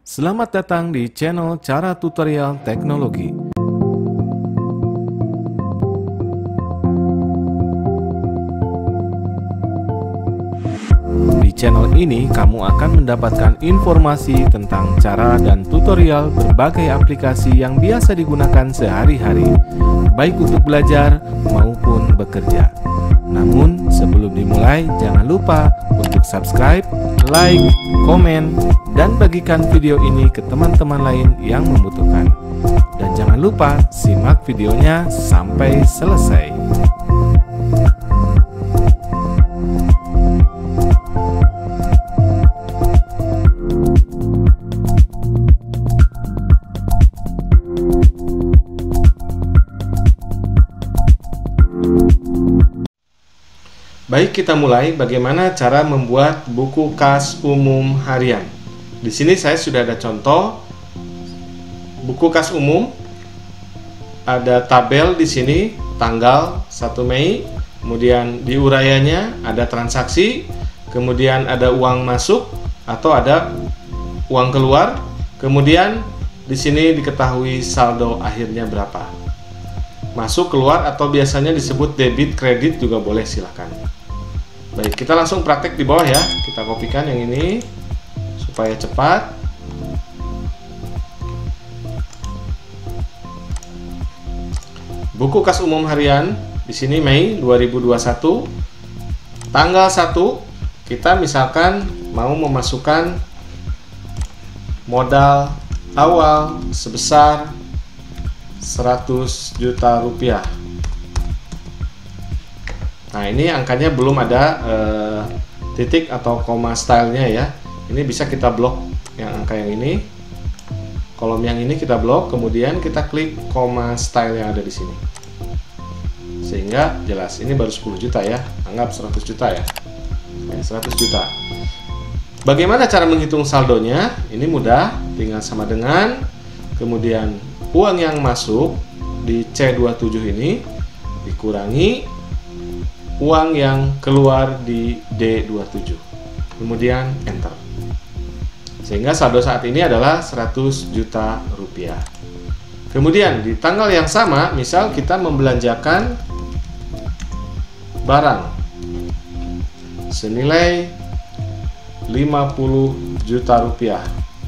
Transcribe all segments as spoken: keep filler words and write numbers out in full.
Selamat datang di channel Cara Tutorial Teknologi. Di channel ini kamu akan mendapatkan informasi tentang cara dan tutorial berbagai aplikasi yang biasa digunakan sehari-hari, baik untuk belajar maupun bekerja. Namun sebelum dimulai, jangan lupa untuk subscribe, like, komen, dan bagikan video ini ke teman-teman lain yang membutuhkan. Dan jangan lupa simak videonya sampai selesai. Baik, kita mulai bagaimana cara membuat buku kas umum harian. Di sini saya sudah ada contoh buku kas umum. Ada tabel di sini tanggal satu Mei, kemudian di uraiannya ada transaksi, kemudian ada uang masuk atau ada uang keluar, kemudian di sini diketahui saldo akhirnya berapa. Masuk, keluar, atau biasanya disebut debit, kredit juga boleh, silahkan. Baik, kita langsung praktek di bawah ya. Kita kopikan yang ini supaya cepat. Buku kas umum harian di sini Mei dua ribu dua puluh satu. Tanggal satu kita misalkan mau memasukkan modal awal sebesar seratus juta rupiah. Nah, ini angkanya belum ada eh, titik atau koma stylenya ya. Ini bisa kita blok yang angka yang ini. Kolom yang ini kita blok, kemudian kita klik koma style yang ada di sini. Sehingga jelas, ini baru sepuluh juta ya. Anggap seratus juta ya. seratus juta. Bagaimana cara menghitung saldonya? Ini mudah, tinggal sama dengan kemudian uang yang masuk di C dua puluh tujuh ini dikurangi uang yang keluar di D dua puluh tujuh, kemudian enter. Sehingga saldo saat ini adalah seratus juta rupiah. Kemudian di tanggal yang sama, misal kita membelanjakan barang senilai lima puluh juta rupiah.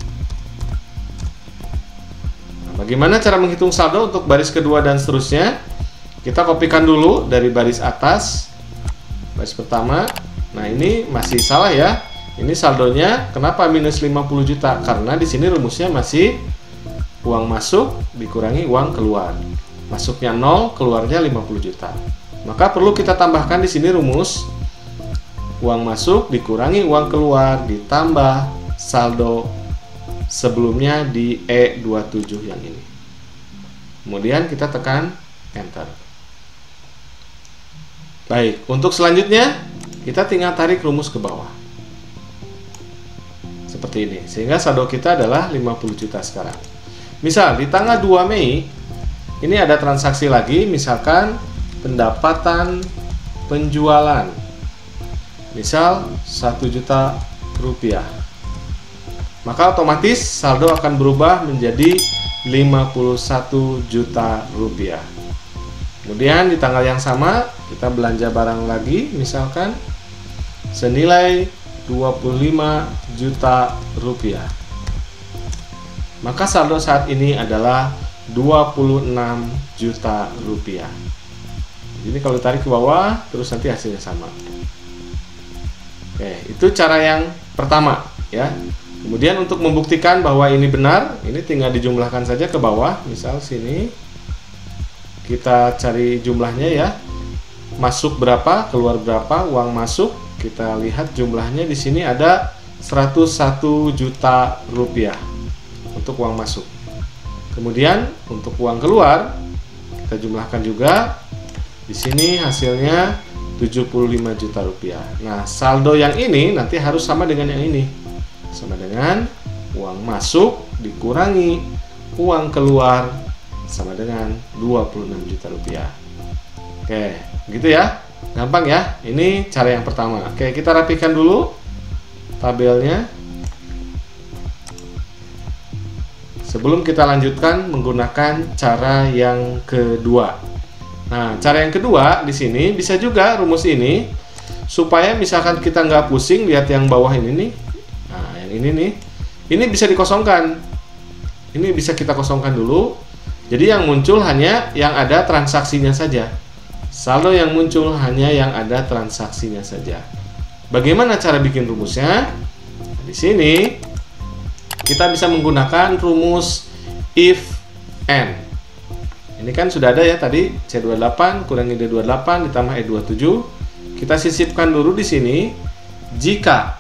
Nah, bagaimana cara menghitung saldo untuk baris kedua dan seterusnya? Kita kopikan dulu dari baris atas. Baris pertama. Nah, ini masih salah ya. Ini saldonya kenapa minus lima puluh juta? Karena di sini rumusnya masih uang masuk dikurangi uang keluar. Masuknya nol, keluarnya lima puluh juta. Maka perlu kita tambahkan di sini rumus uang masuk dikurangi uang keluar ditambah saldo sebelumnya di E dua puluh tujuh yang ini. Kemudian kita tekan enter. Baik, untuk selanjutnya kita tinggal tarik rumus ke bawah seperti ini, sehingga saldo kita adalah lima puluh juta sekarang. Misal di tanggal dua Mei ini ada transaksi lagi, misalkan pendapatan penjualan misal satu juta rupiah, maka otomatis saldo akan berubah menjadi lima puluh satu juta rupiah. Kemudian di tanggal yang sama kita belanja barang lagi, misalkan senilai dua puluh lima juta rupiah. Maka saldo saat ini adalah dua puluh enam juta rupiah. Jadi kalau tarik ke bawah terus nanti hasilnya sama. Oke, itu cara yang pertama ya. Kemudian untuk membuktikan bahwa ini benar, ini tinggal dijumlahkan saja ke bawah. Misal sini kita cari jumlahnya ya, masuk berapa, keluar berapa, uang masuk, kita lihat jumlahnya di sini ada seratus satu juta rupiah untuk uang masuk. Kemudian untuk uang keluar kita jumlahkan juga, di sini hasilnya tujuh puluh lima juta rupiah. Nah, saldo yang ini nanti harus sama dengan yang ini, sama dengan uang masuk dikurangi uang keluar sama dengan dua puluh enam juta rupiah. Oke, gitu ya. Gampang ya. Ini cara yang pertama. Oke, kita rapikan dulu tabelnya. sebelum kita lanjutkan menggunakan cara yang kedua. Nah, cara yang kedua di sini bisa juga rumus ini supaya misalkan kita nggak pusing lihat yang bawah ini nih. Nah, yang ini nih, ini bisa dikosongkan. Ini bisa kita kosongkan dulu. Jadi yang muncul hanya yang ada transaksinya saja. Saldo yang muncul hanya yang ada transaksinya saja. Bagaimana cara bikin rumusnya? Di sini kita bisa menggunakan rumus if and. Ini kan sudah ada ya tadi, C dua puluh delapan kurangi D dua puluh delapan ditambah E dua puluh tujuh. Kita sisipkan dulu di sini. Jika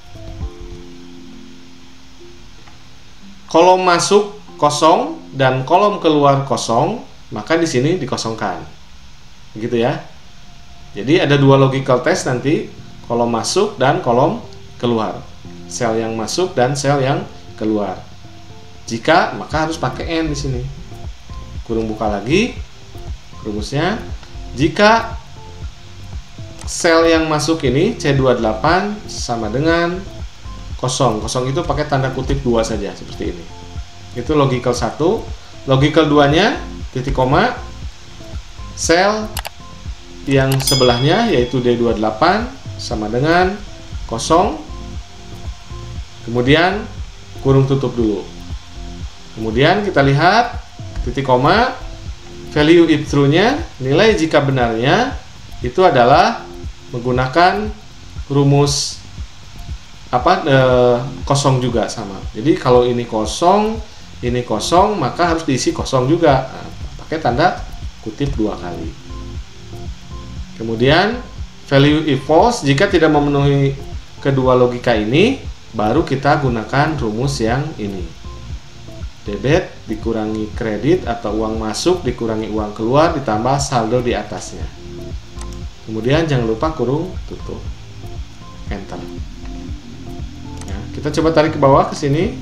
kolom masuk kosong dan kolom keluar kosong, maka di sini dikosongkan. Gitu ya. Jadi ada dua logical test nanti, kolom masuk dan kolom keluar. Sel yang masuk dan sel yang keluar. Jika, maka harus pakai N di sini. Kurung buka lagi rumusnya. Jika sel yang masuk ini C dua puluh delapan sama dengan kosong. Kosong itu pakai tanda kutip dua saja seperti ini. Itu logical satu. Logical dua-nya titik koma. Sel yang sebelahnya yaitu D dua puluh delapan sama dengan kosong. Kemudian kurung tutup dulu. Kemudian kita lihat titik koma, value if true-nya, nilai jika benarnya itu adalah menggunakan rumus apa e, kosong juga sama. Jadi kalau ini kosong, ini kosong, maka harus diisi kosong juga. Nah, pakai tanda kutip dua kali. Kemudian value if false, jika tidak memenuhi kedua logika ini, baru kita gunakan rumus yang ini. Debit dikurangi kredit atau uang masuk dikurangi uang keluar ditambah saldo di atasnya. Kemudian jangan lupa kurung tutup. Enter. Ya, kita coba tarik ke bawah ke sini.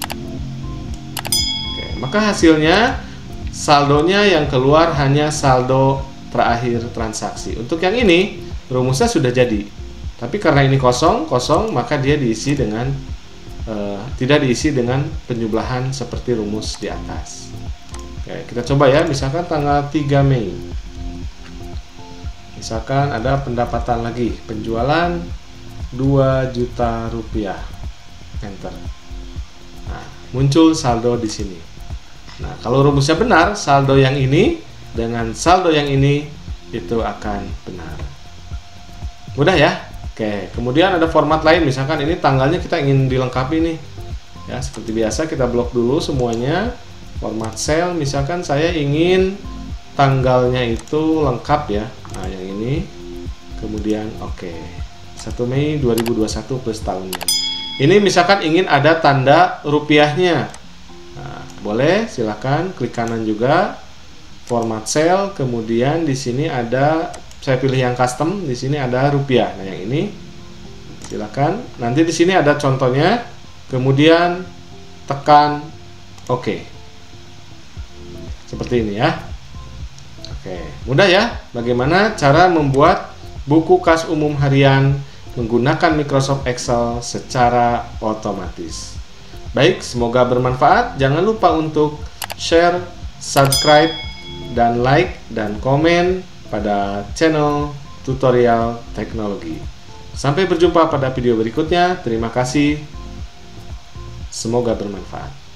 Oke, maka hasilnya saldonya yang keluar hanya saldo terakhir transaksi. Untuk yang ini rumusnya sudah jadi. Tapi karena ini kosong, kosong maka dia diisi dengan Uh, tidak diisi dengan penjumlahan seperti rumus di atas. Oke, kita coba ya, misalkan tanggal tiga Mei. Misalkan ada pendapatan lagi, penjualan dua juta rupiah. Enter. Nah, muncul saldo di sini. Nah, kalau rumusnya benar, saldo yang ini dengan saldo yang ini itu akan benar. Mudah ya? Oke, kemudian ada format lain, misalkan ini tanggalnya kita ingin dilengkapi nih. Ya, seperti biasa kita blok dulu semuanya. Format sel, misalkan saya ingin tanggalnya itu lengkap ya. Nah, yang ini. Kemudian oke. satu Mei dua ribu dua puluh satu plus tahunnya. Ini misalkan ingin ada tanda rupiahnya. Nah, boleh silakan klik kanan juga. Format sel, kemudian di sini ada, saya pilih yang custom, di sini ada rupiah. Nah, yang ini silakan. Nanti di sini ada contohnya. Kemudian tekan oke. Seperti ini ya. Oke, mudah ya. Bagaimana cara membuat buku kas umum harian menggunakan Microsoft Excel secara otomatis. Baik, semoga bermanfaat. Jangan lupa untuk share, subscribe, dan like dan komen pada channel tutorial teknologi. Sampai berjumpa pada video berikutnya. Terima kasih. Semoga bermanfaat.